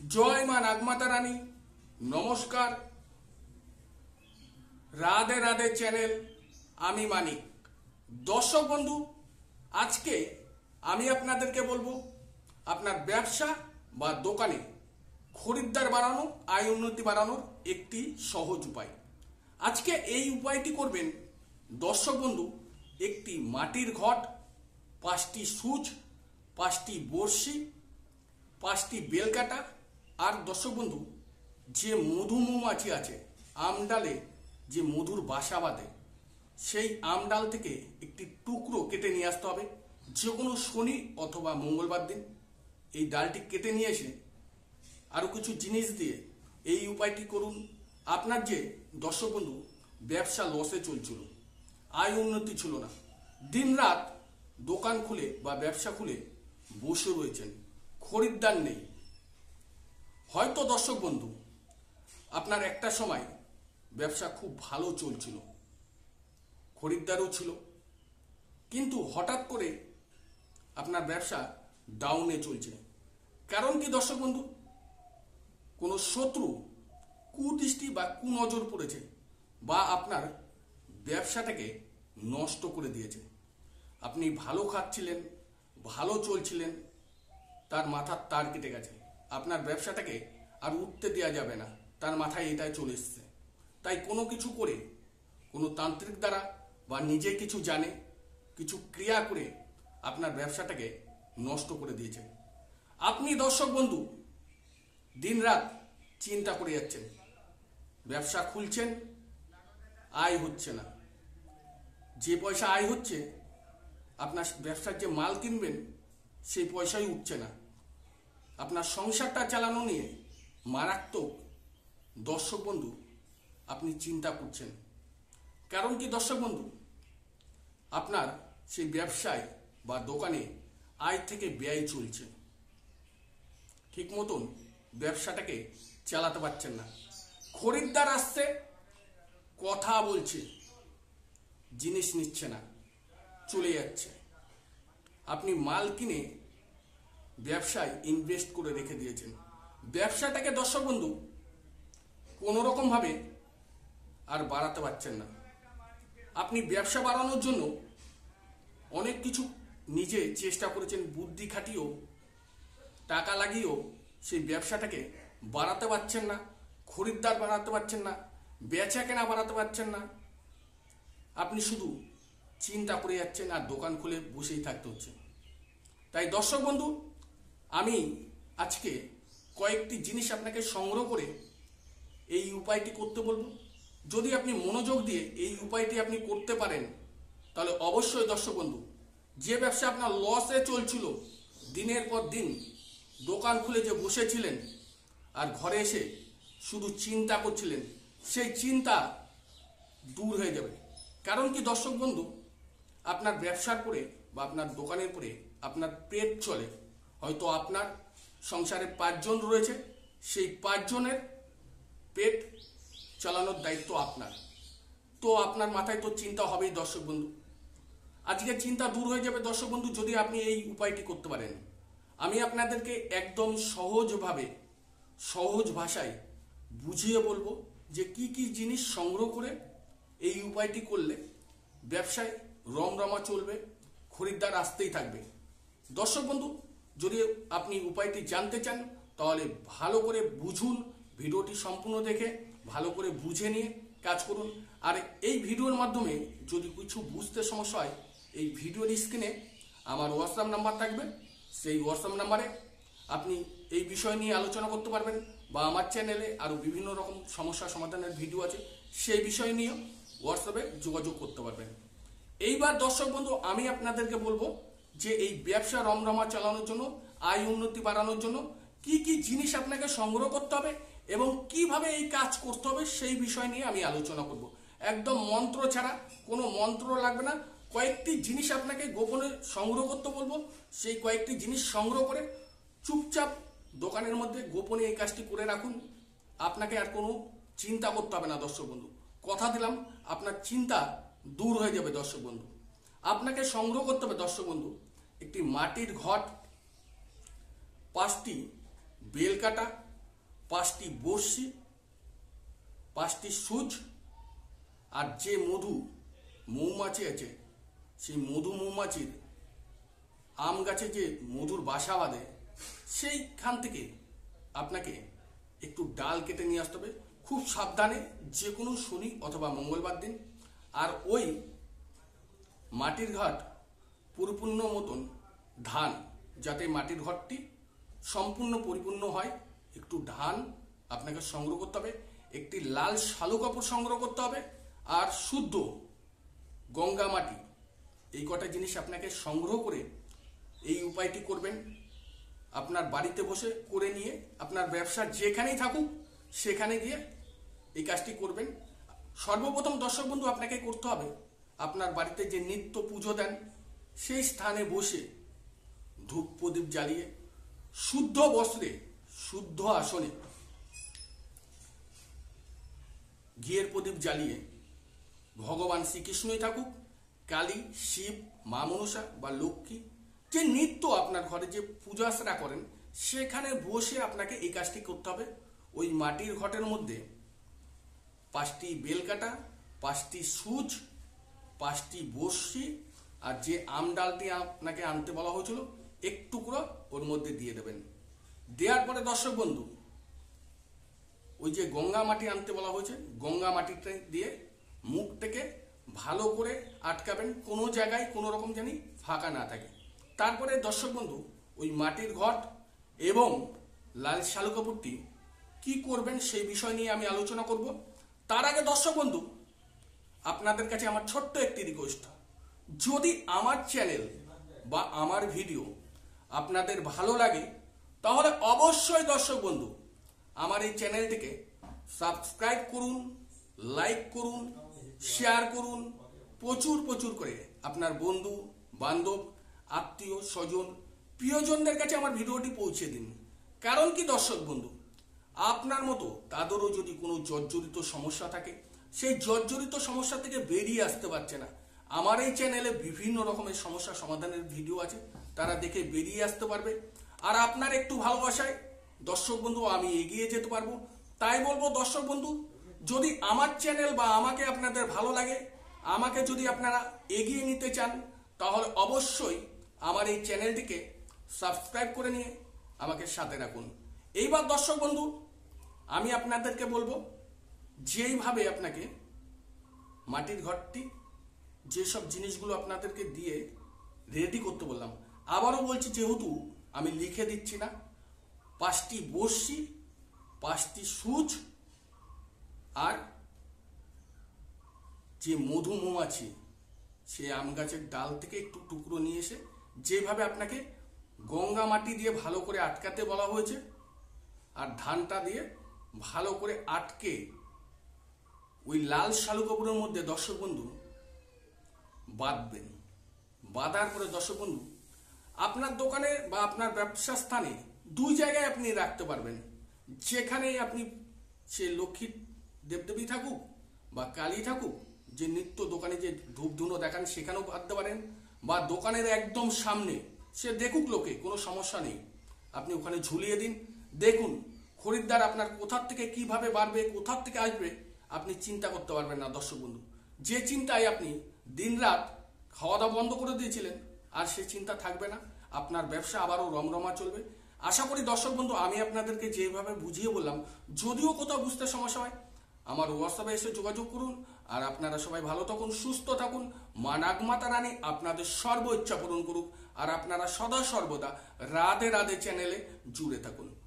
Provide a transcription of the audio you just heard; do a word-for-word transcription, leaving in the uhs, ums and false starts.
জয় মা নাগমাতা রানী। নমস্কার, রাধে রাধে চ্যানেল, আমি মানিক। দর্শক বন্ধু, আজকে আমি আপনাদেরকে বলবো আপনার ব্যবসা বা দোকানে খরিদ্দার বাড়ানো, আয় উন্নতি বাড়ানোর একটি সহজ উপায়। আজকে এই উপায়টি করবেন দর্শক বন্ধু, একটি মাটির ঘট, পাঁচটি সুচ, পাঁচটি বড়শি, পাঁচটি বেলকাটা, আর দর্শক বন্ধু যে মধু মৌমাছি আছে, আমডালে যে মধুর বাসা বাঁধে, সেই আমডাল থেকে একটি টুকরো কেটে নিয়ে আসতে হবে। যে কোনো শনি অথবা মঙ্গলবার দিন এই ডালটি কেটে নিয়ে এসে আরও কিছু জিনিস দিয়ে এই উপায়টি করুন। আপনার যে দর্শক বন্ধু ব্যবসা লসে চলছিল, আয় উন্নতি ছিল না, দিন রাত দোকান খুলে বা ব্যবসা খুলে বসে রয়েছেন, খরিদ্দার নেই, হয়তো দর্শক বন্ধু আপনার একটা সময় ব্যবসা খুব ভালো চলছিল, খরিদ্দারও ছিল, কিন্তু হঠাৎ করে আপনার ব্যবসা ডাউনে চলছে। কারণ কি দর্শক বন্ধু? কোনো শত্রু কুদৃষ্টি বা কুনজর পড়েছে, বা আপনার ব্যবসাটাকে নষ্ট করে দিয়েছে। আপনি ভালো খাচ্ছিলেন, ভালো চলছিলেন, তার মাথার তার কেটে গেছে, আপনার ব্যবসাটাকে আর উঠতে দেওয়া যাবে না, তার মাথায় এটাই চলে এসছে। তাই কোনো কিছু করে, কোনো তান্ত্রিক দ্বারা বা নিজে কিছু জানে, কিছু ক্রিয়া করে আপনার ব্যবসাটাকে নষ্ট করে দিয়েছে। আপনি দর্শক বন্ধু দিন রাত চিন্তা করে যাচ্ছেন, ব্যবসা খুলছেন, আয় হচ্ছে না, যে পয়সা আয় হচ্ছে আপনার ব্যবসার যে মাল কিনবেন সেই পয়সাই উঠছে না। আপনার সংসারটা চালানো নিয়ে মারাত্মক দর্শক বন্ধু আপনি চিন্তা করছেন। কারণ কি দর্শক বন্ধু? আপনার সেই ব্যবসায় বা দোকানে আয় থেকে ব্যয় চলছে, ঠিক মতন ব্যবসাটাকে চালাতে পারছেন না। খরিদ্দার আসছে, কথা বলছে, জিনিস নিচ্ছে না, চলে যাচ্ছে। আপনি মাল কিনে ব্যবসায় ইনভেস্ট করে রেখে দিয়েছেন, ব্যবসাটাকে দর্শক বন্ধু কোনো রকম ভাবে আর বাড়াতে পারছেন না। আপনি ব্যবসা বাড়ানোর জন্য অনেক কিছু নিজে চেষ্টা করেছেন, বুদ্ধি খাটিয়েও, টাকা লাগিয়েও সেই ব্যবসাটাকে বাড়াতে পারছেন না, খরিদ্দার বাড়াতে পারছেন না, বেচা কেনা বাড়াতে পারছেন না। আপনি শুধু চিন্তা করে যাচ্ছেন আর দোকান খুলে বসেই থাকতে হচ্ছে। তাই দর্শক বন্ধু, আমি আজকে কয়েকটি জিনিস আপনাকে সংগ্রহ করে এই উপায়টি করতে বলবো। যদি আপনি মনোযোগ দিয়ে এই উপায়টি আপনি করতে পারেন, তাহলে অবশ্যই দর্শক বন্ধু, যে ব্যবসা আপনার লসে চলছিল, দিনের পর দিন দোকান খুলে যে বসেছিলেন আর ঘরে এসে শুধু চিন্তা করছিলেন, সেই চিন্তা দূর হয়ে যাবে। কারণ কি দর্শক বন্ধু, আপনার ব্যবসার পরে বা আপনার দোকানের পরে আপনার পেট চলে। হয়তো আপনার সংসারে পাঁচজন রয়েছে, সেই পাঁচজনের পেট চালানোর দায়িত্ব আপনার। তো আপনার মাথায় তো চিন্তা হবেই দর্শক বন্ধু। আজকে চিন্তা দূর হয়ে যাবে দর্শক বন্ধু যদি আপনি এই উপায়টি করতে পারেন। আমি আপনাদেরকে একদম সহজভাবে, সহজ ভাষায় বুঝিয়ে বলবো যে কি কি জিনিস সংগ্রহ করে এই উপায়টি করলে ব্যবসায় রমরমা চলবে, খরিদ্দার আসতেই থাকবে। দর্শক বন্ধু, যদি আপনি উপায়টি জানতে চান তাহলে ভালো করে বুঝুন, ভিডিওটি সম্পূর্ণ দেখে ভালো করে বুঝে নিয়ে কাজ করুন। আর এই ভিডিওর মাধ্যমে যদি কিছু বুঝতে সমস্যা হয়, এই ভিডিওর স্ক্রিনে আমার হোয়াটসঅ্যাপ নাম্বার থাকবে, সেই হোয়াটসঅ্যাপ নাম্বারে আপনি এই বিষয় নিয়ে আলোচনা করতে পারবেন, বা আমার চ্যানেলে আরও বিভিন্ন রকম সমস্যা সমাধানের ভিডিও আছে, সেই বিষয় নিয়েও হোয়াটসঅ্যাপে যোগাযোগ করতে পারবেন। এইবার দর্শক বন্ধু আমি আপনাদেরকে বলবো যে এই ব্যবসা রমরমা চালানোর জন্য, আয় উন্নতি বাড়ানোর জন্য কি কি জিনিস আপনাকে সংগ্রহ করতে হবে এবং কিভাবে এই কাজ করতে হবে সেই বিষয় নিয়ে আমি আলোচনা করব। একদম মন্ত্র ছাড়া, কোনো মন্ত্র লাগবে না, কয়েকটি জিনিস আপনাকে গোপনে সংগ্রহ করতে বলবো। সেই কয়েকটি জিনিস সংগ্রহ করে চুপচাপ দোকানের মধ্যে গোপনে এই কাজটি করে রাখুন। আপনাকে আর কোনো চিন্তা করতে হবে না দর্শক বন্ধু, কথা দিলাম আপনার চিন্তা দূর হয়ে যাবে দর্শক বন্ধু। আপনাকে সংগ্রহ করতে হবে দর্শক বন্ধু একটি মাটির ঘট, পাঁচটি বেলকাটা, পাঁচটি বড়শি, পাঁচটি সূচ, আর যে মধু মৌমাছি আছে সেই মধু মৌমাছির আম গাছে যে মধুর বাসা বাঁধে সেইখান থেকে আপনাকে একটু ডাল কেটে নিয়ে আসতে হবে, খুব সাবধানে, যে কোনো শনি অথবা মঙ্গলবার দিন। আর ওই মাটির ঘাট পরিপূর্ণ মতন ধান, যাতে মাটির ঘরটি সম্পূর্ণ পরিপূর্ণ হয়, একটু ধান আপনাকে সংগ্রহ করতে হবে, একটি লাল শালু কাপড় সংগ্রহ করতে হবে, আর শুদ্ধ গঙ্গা মাটি, এই কটা জিনিস আপনাকে সংগ্রহ করে এই উপায়টি করবেন। আপনার বাড়িতে বসে করে নিয়ে আপনার ব্যবসা যেখানেই থাকুক সেখানে গিয়ে এই কাজটি করবেন। সর্বপ্রথম দর্শক বন্ধু আপনাকে করতে হবে, আপনার বাড়িতে যে নিত্য পুজো দেন সেই স্থানে বসে ধূপ প্রদীপ জ্বালিয়ে শুদ্ধ বস্ত্রে শুদ্ধ আসনে ঘিয়ের প্রদীপ জ্বালিয়ে ভগবান শ্রীকৃষ্ণই থাকুক, কালী, শিব, মা মনসা বা লক্ষ্মী, যে নিত্য আপনার ঘরে যে পূজা আশ্রা করেন সেখানে বসে আপনাকে এই কাজটি করতে হবে। ওই মাটির ঘটের মধ্যে পাঁচটি বেলকাটা, পাঁচটি সূচ, পাঁচটি বড়শি, আর যে আম ডালটি আপনাকে আনতে বলা হয়েছিল এক টুকরো ওর মধ্যে দিয়ে দেবেন। দেওয়ার পরে দর্শক বন্ধু ওই যে গঙ্গা মাটি আনতে বলা হয়েছে, গঙ্গা মাটিটা দিয়ে মুখটাকে ভালো করে আটকাবেন, কোনো জায়গায় কোনো রকম জানি ফাঁকা না থাকে। তারপরে দর্শক বন্ধু ওই মাটির ঘট এবং লাল শালু কাপড়টি কি করবেন সেই বিষয় নিয়ে আমি আলোচনা করব। তার আগে দর্শক বন্ধু আপনাদের কাছে আমার ছোট্ট একটি রিকোয়েস্ট, যদি আমার চ্যানেল বা আমার ভিডিও আপনাদের ভালো লাগে তাহলে অবশ্যই দর্শক বন্ধু আমার এই চ্যানেলটিকে সাবস্ক্রাইব করুন, লাইক করুন, শেয়ার করুন, প্রচুর প্রচুর করে আপনার বন্ধু বান্ধব, আত্মীয় স্বজন, প্রিয়জনদের কাছে আমার ভিডিওটি পৌঁছে দিন। কারণ কি দর্শক বন্ধু, আপনার মতো তাদেরও যদি কোনো জর্জরিত সমস্যা থাকে, সেই জর্জরিত সমস্যা থেকে বেরিয়ে আসতে পারছে না, আমার এই চ্যানেলে বিভিন্ন রকমের সমস্যা সমাধানের ভিডিও আছে, তারা দেখে বেরিয়ে আসতে পারবে। আর আপনার একটু ভালোবাসায় দর্শক বন্ধু আমি এগিয়ে যেতে পারবো। তাই বলবো দর্শক বন্ধু, যদি আমার চ্যানেল বা আমাকে আপনাদের ভালো লাগে, আমাকে যদি আপনারা এগিয়ে নিতে চান, তাহলে অবশ্যই আমার এই চ্যানেলটিকে সাবস্ক্রাইব করে নিয়ে আমাকে সাথে রাখুন। এইবার দর্শক বন্ধু আমি আপনাদেরকে বলবো, যেইভাবে আপনাকে মাটির ঘরটি যেসব জিনিসগুলো আপনাদেরকে দিয়ে রেডি করতে বললাম, আবারও বলছি, যেহেতু আমি লিখে দিচ্ছি না, পাঁচটি বড়শি, পাঁচটি সূচ, আর যে মধু মৌমাছি সে আম গাছের ডাল থেকে একটু টুকরো নিয়ে এসে যেভাবে আপনাকে গঙ্গা মাটি দিয়ে ভালো করে আটকাতে বলা হয়েছে, আর ধানটা দিয়ে ভালো করে আটকে ওই লাল শালু কাপড়ের মধ্যে দর্শক বন্ধু বাঁধবেন। বাঁধার পরে দর্শক বন্ধু আপনার দোকানে বা আপনার ব্যবসা স্থানে দুই জায়গায় আপনি রাখতে পারবেন, যেখানে আপনি সে লক্ষ্মী দেবদেবী থাকুক বা কালী থাকুক, যে নিত্য দোকানে যে ধূপ ধুনো দেখান সেখানেও বাঁধতে পারেন, বা দোকানের একদম সামনে সে দেখুক লোকে, কোনো সমস্যা নেই, আপনি ওখানে ঝুলিয়ে দিন। দেখুন খরিদ্দার আপনার কোথার থেকে কিভাবে বাড়বে, কোথার থেকে আসবে আপনি চিন্তা করতে পারবেন না দর্শক বন্ধু। যে চিন্তায় আপনি দিনরাত খাওয়া দাওয়া বন্ধ করে দিয়েছিলেন, আর সে চিন্তা থাকবে না, আপনার ব্যবসা আবারও রমরমা চলবে। আশা করি দর্শক বন্ধু আমি আপনাদেরকে যেভাবে বুঝিয়ে বললাম, যদিও কোথাও বুঝতে সমস্যা হয় আমার হোয়াটসঅ্যাপে এসে যোগাযোগ করুন। আর আপনারা সবাই ভালো থাকুন, সুস্থ থাকুন, মা নাগমাতা রানী আপনাদের সর্ব ইচ্ছা পূরণ করুক। আর আপনারা সদা সর্বদা রাধে রাধে চ্যানেলে জুড়ে থাকুন।